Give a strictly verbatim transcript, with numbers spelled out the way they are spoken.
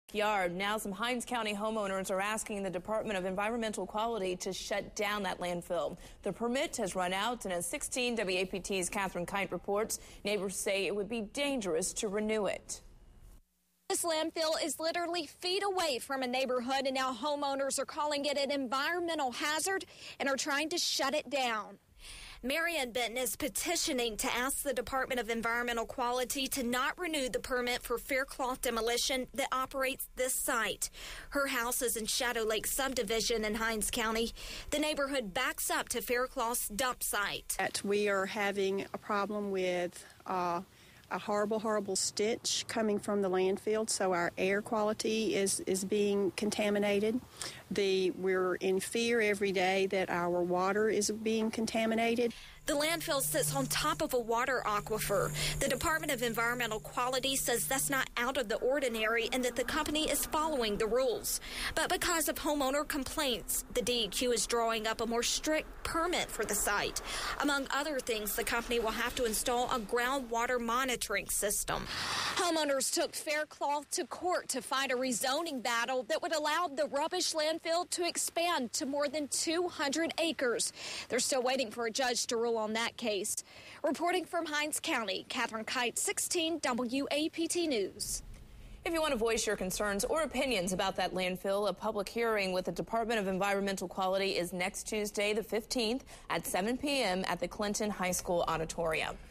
Yard. Now some Hinds County homeowners are asking the Department of Environmental Quality to shut down that landfill. The permit has run out, and as sixteen W A P T's Catherine Kite reports, neighbors say it would be dangerous to renew it. This landfill is literally feet away from a neighborhood, and now homeowners are calling it an environmental hazard and are trying to shut it down. Marion Benton is petitioning to ask the Department of Environmental Quality to not renew the permit for Faircloth demolition that operates this site. Her house is in Shadow Lake subdivision in Hinds County. The neighborhood backs up to Faircloth's dump site. We are having a problem with uh, a horrible, horrible stench coming from the landfill, so our air quality is, is being contaminated. The, we're in fear every day that our water is being contaminated. The landfill sits on top of a water aquifer. The Department of Environmental Quality says that's not out of the ordinary and that the company is following the rules. But because of homeowner complaints, the D E Q is drawing up a more strict permit for the site. Among other things, the company will have to install a groundwater monitoring system. Homeowners took Faircloth to court to fight a rezoning battle that would allow the rubbish landfill to expand to more than two hundred acres. They're still waiting for a judge to rule on that case. Reporting from Hinds County, Catherine Kite, sixteen W A P T News. If you want to voice your concerns or opinions about that landfill, a public hearing with the Department of Environmental Quality is next Tuesday, the fifteenth at seven p m at the Clinton High School Auditorium.